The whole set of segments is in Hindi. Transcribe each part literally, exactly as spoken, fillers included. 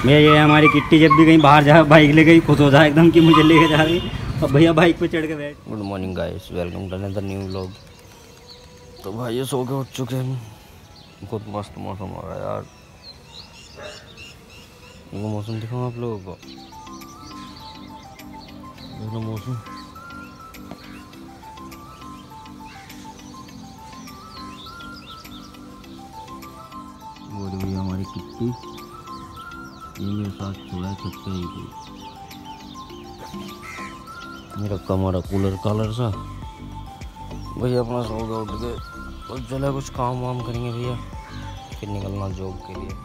मैं ये हमारी किट्टी जब भी कहीं बाहर जाए बाइक ले गई खुश हो जाए एकदम कि मुझे लेके जा रही। अब भैया बाइक पे चढ़ के बैठ। Good morning guys, welcome to another new vlog. तो भाई ये सो के उठ चुके हैं। बहुत मस्त मौसम हो रहा है यार। वो मौसम दिखाऊं आप लोगों को, देखो मौसम। वो भैया हमारी किट्टी ये मेरे साथ सोया छत पे ही थी। मेरा कमरा कूलर कलर सा। भैया अपना सो गया उठ के और चला कुछ काम वाम करेंगे भैया, फिर निकलना जॉब के लिए।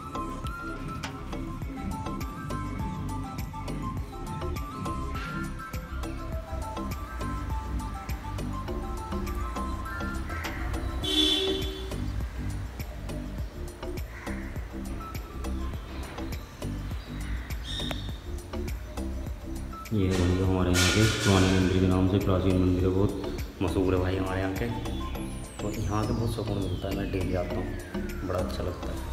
ये है हमारे यहाँ के पुराने मंदिर के नाम से प्राचीन मंदिर है, बहुत मशहूर है भाई हमारे यहाँ के। तो यहाँ के बहुत सुकून मिलता है, मैं डेली आता हूँ, बड़ा अच्छा लगता है।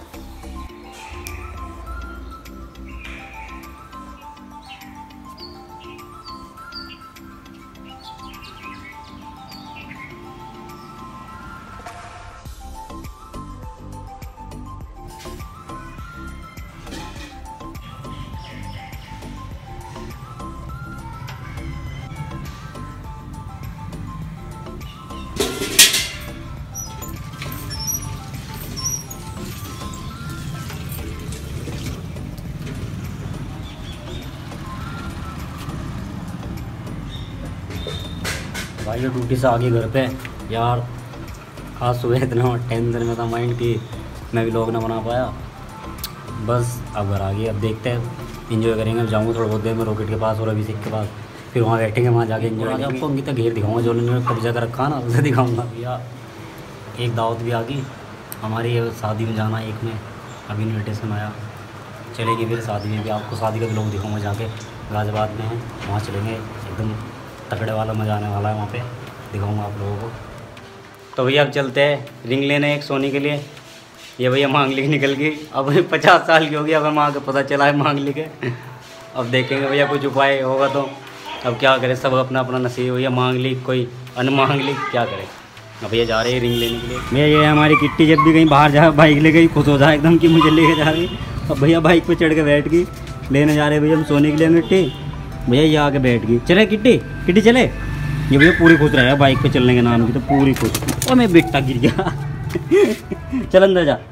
भाई ये ड्यूटी से आगे घर पे यार, आज सुबह इतना टेंशन में था माइंड कि मैं भी व्लॉग ना बना पाया। बस अब घर आ गई, अब देखते हैं इन्जॉय करेंगे। अब जाऊँगा थोड़ा बहुत देर में रॉकेट के पास और अभिषेक के पास, फिर वहाँ बैठेंगे, वहाँ जाके इन्जॉय करेंगे। आपको अंकिता घेर दिखाऊंगा जो उन्होंने कब्जा कर रखा ना, उसे दिखाऊँगा। भैया एक दावत भी आ गई हमारी, शादी में जाना एक में, अभी इन्विटेशन आया, चलेगी फिर शादी में भी। आपको शादी का भी लोग दिखाऊँगा, जाके गाजियाबाद में है वहाँ चलेंगे, एकदम तगड़े वाला मजा आने वाला है, वहाँ पे दिखाऊंगा आप लोगों को। तो भैया अब चलते हैं रिंग लेने एक सोनी के लिए। ये भैया मांगलिक निकल गई, अब पचास साल की होगी, अगर माँ को पता चला है मांगलिक है। अब देखेंगे भैया कुछ उपाय होगा तो। अब क्या करें, सब अपना अपना नसीब। भैया मांगलिक कोई अनमांगलिक, क्या करें। अब भैया जा रहे हैं रिंग लेने के लिए। भैया ये हमारी किट्टी जब भी कहीं बाहर जाए बाइक ले गई खुश हो जाए एकदम कि मुझे लेके जा रही। अब भैया बाइक पर चढ़ के बैठ गई, लेने जा रहे भैया हम सोने के लिए मिट्टी। भैया ये आके बैठ गई, चले किट्टी किट्टी चले। ये भैया पूरी खुश रहा है बाइक पे चलने के नाम की, तो पूरी खुश। और मैं बेटा गिर गया। चल अंदर जा,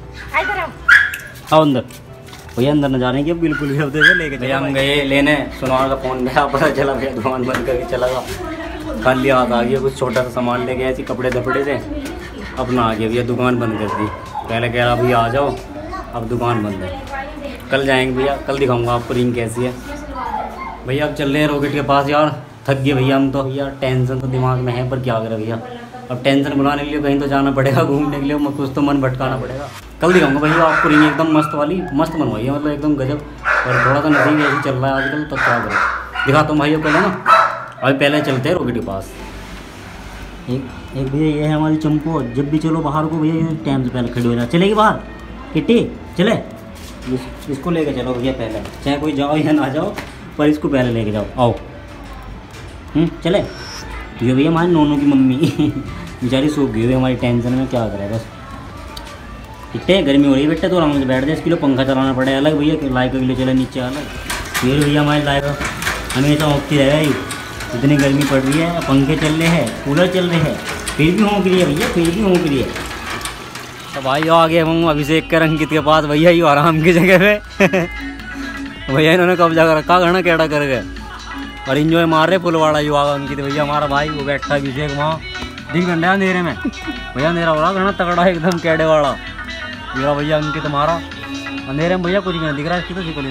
आओ अंदर। भैया अंदर न जाने की बिल्कुल भी, अब देखो लेके भैया हम गए लेने। सुनार का फोन गया, पता चला भैया दुकान बंद करके चला गया। खाली हाथ आ गया, कुछ छोटा सा सामान ले गया, ऐसे कपड़े दपड़े से अपना आ गया। भैया दुकान बंद कर दी, पहले कह रहा भैया आ जाओ, अब दुकान बंद है। कल जाएंगे भैया, कल दिखाऊँगा आपको रिंग कैसी है। भैया अब चल रहे हैं रॉकेट के पास। यार थक गए भैया हम तो। भैया टेंशन तो दिमाग में है, पर क्या करें भैया, अब टेंशन बुलाने के लिए कहीं तो जाना पड़ेगा, घूमने के लिए कुछ तो मन भटकाना पड़ेगा। कल दिखाऊंगा भैया आपको रिंग एकदम मस्त वाली, मस्त बनवाई है, मतलब एकदम गजब। और थोड़ा सा नसीब ऐसे चल रहा है आजकल, तो क्या करें, दिखाता हूँ भैया पहले ना। अभी पहले चलते हैं रॉकेट के पास। एक एक भैया ये है हमारी चंपू, जब भी चलो बाहर को भैया टाइम से पहले खड़ी हो जाए। चलेगी बाहर किट्टी, चले इस, इसको लेके चलो भैया पहले, चाहे कोई जाओ या ना जाओ, पर इसको पहले लेके जाओ। आओ चले। ये भैया हमारे नोनों की मम्मी बेचारी सूख गई हुई हमारी टेंशन में, क्या करें बस। इतने गर्मी हो रही है बेटा, तो आराम से बैठ जाए। इसके लिए पंखा चलाना पड़े अलग भैया, लाइक के लिए चले नीचे अलग। फिर भैया हमारी लाइक हमेशा होती रहे, इतनी गर्मी पड़ रही है, पंखे चल रहे हैं, कूलर चल रहे हैं, फिर भी होंक रही है भैया, फिर भी होंक रही है। तो भाई आ गए हम अभिषेक के अंकित के पास। भैया ये आराम की जगह पे भैया इन्होंने कब्जा कर रखा, घना कैड़ा कर गए और इंजॉय मार रहे पुलवाड़ा युवा अंकित। भैया हमारा भाई वो बैठा है अभिषेक वहाँ, दिख गंडा अंधेरे में। भैया अंधेरा हो रहा, घना तगड़ा एकदम कैडे वाला युवा भैया अंकित हमारा। अंधेरे में भैया कुछ नहीं दिख रहा, इसकी तो शिकली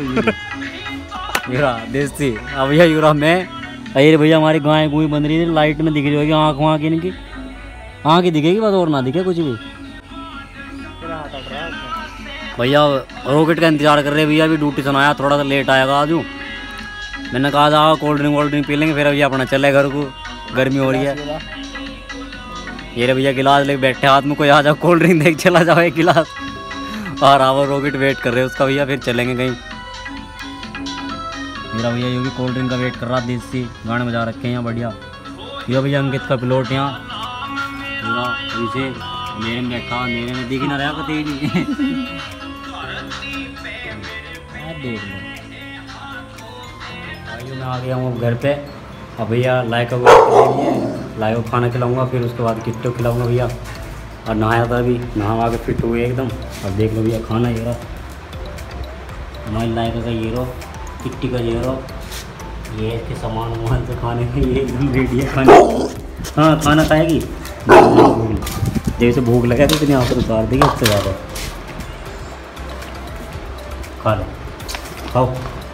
ना देसी। अब भैया यूरा में अरे भैया हमारी गाय गुई बन रही है, लाइट में दिख रही होगी आँख वहाँ की, इनकी आँख ही दिखेगी बस, और ना दिखे कुछ भी। भैया रॉकेट का इंतजार कर रहे भैया, अभी ड्यूटी सुनाया, थोड़ा सा लेट आएगा आज। मैंने कहा था कोल्ड ड्रिंक वोल्ड ड्रिंक पी लेंगे, फिर अभी अपना चले घर को, गर्मी हो रही है। ये रे भैया गिलास लेके बैठे हाथ में, कोई आ जाओ कोल्ड ड्रिंक देख चला जाओ एक गिलास। और आवर रॉकेट वेट कर रहे हैं उसका भैया, फिर चलेंगे कहीं। मेरा भैया ये भी कोल्ड ड्रिंक का वेट कर रहा, देसी गाने बजा रखे हैं यहाँ बढ़िया। ये भैया अंकित का पिलोट यहाँ पूरा पीछे मेरे में बैठा, मेरे में दिख ना रहा पता ही नहीं। देख लो भाई, मैं आ गया हूँ घर पे। अब भैया लाइक का लाइक को खाना खिलाऊंगा, फिर उसके बाद किट्टो खिलाऊंगा भैया। और नहाया था अभी, नहा के फिट हुए एकदम। अब देख लो भैया खाना ये रहा हमारी लाइक का, ये रो किट्टी का, ये रो ये इसके सामान वामान से खाने के ये एकदम रेडी है खाने। हाँ खाना खाएगी जैसे भूख लगा तो इतनी यहाँ पर उतार देगी उससे ज़्यादा। खा लो खाओ,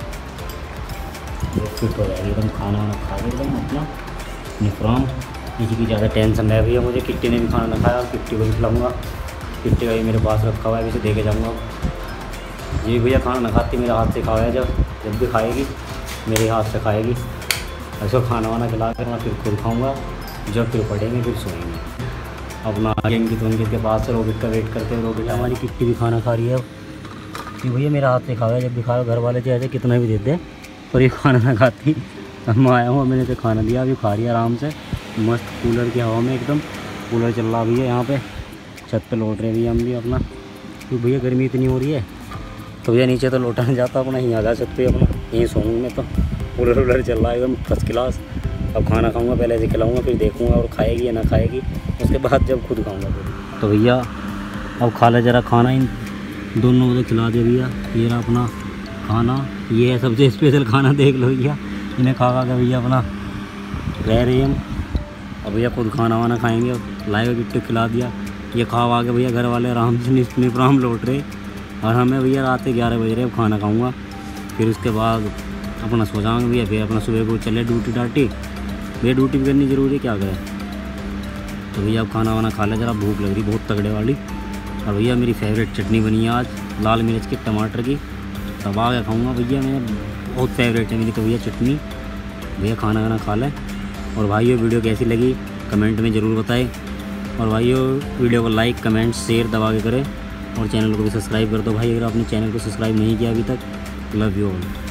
फिट हो जाएगी एकदम, खाना वाना खा के एकदम अपना निफ्राम। किसी की ज़्यादा टेंशन है भैया मुझे। किट्टी ने भी खाना ना खाया, किट्टी को भी खिलाऊँगा। किट्टी का ही मेरे पास रखा हुआ है, इसे दे के जाऊँगा। जी भैया खाना ना खाती, मेरे हाथ से खाया है। जब जब भी खाएगी मेरे हाथ से खाएगी। ऐसा खाना वाना खिला कर मैं फिर खुद खाऊँगा। जब फिर पढ़ेंगे फिर सोएंगे। अपना आएंगे तो उनके पास से रोबिट का वेट करते हैं। रोबिट हमारी किट्टी भी खाना खा रही है कि भैया मेरा हाथ से खाया, जब भी खाया। घर वाले चाहे कितना भी देते पर ये खाना ना खाती। अब मैं आया हूँ, मैंने तो खाना दिया, अभी खा रही है आराम से मस्त कूलर की हवा में एकदम। कूलर चल रहा भी है यहाँ पे, छत पे लौट रहे भी हम भी अपना, क्योंकि भैया गर्मी इतनी हो रही है तो भैया नीचे तो लौटा नहीं जाता अपना, यहीं आ जा सकते अपना, यहीं सोऊंगा मैं तो। कूलर वूलर चल रहा है एकदम फर्स्ट क्लास। अब खाना खाऊंगा, पहले ऐसे खिलाऊंगा फिर देखूंगा और खाएगी या ना खाएगी, उसके बाद जब खुद खाऊंगा फिर। तो भैया अब खा ले जरा खाना, इन दोनों को खिला दे भैया। ये रहा अपना खाना, ये है सबसे स्पेशल खाना, देख लो भैया। इन्हें खा खा के भैया अपना रह रही हम। अब भैया खुद खाना वाना खाएंगे। लाइव गिट्टू खिला दिया, ये खा खा के भैया घर वाले आराम से निफ्राम लौट रहे। और हमें भैया रात के ग्यारह बज रहे, अब खाना खाऊंगा फिर उसके बाद अपना सो जाऊँगा भैया। फिर अपना सुबह को चले ड्यूटी डाटी, भैया ड्यूटी भी करनी ज़रूरी है, क्या करें। तो भैया अब खाना वाना खा ले, जरा भूख लग रही बहुत तगड़े वाली। और भैया मेरी फेवरेट चटनी बनी है आज, लाल मिर्च की टमाटर की, दबा के खाऊँगा भैया। मैं बहुत फेवरेट है मेरी तो भैया चटनी। भैया खाना वाना खा लें। और भाइयों वीडियो कैसी लगी कमेंट में ज़रूर बताएं। और भाइयों वीडियो को लाइक कमेंट शेयर दबा के करें। और चैनल को भी सब्सक्राइब कर दो भाई, अगर आपने चैनल को सब्सक्राइब नहीं किया अभी तक। Love you all.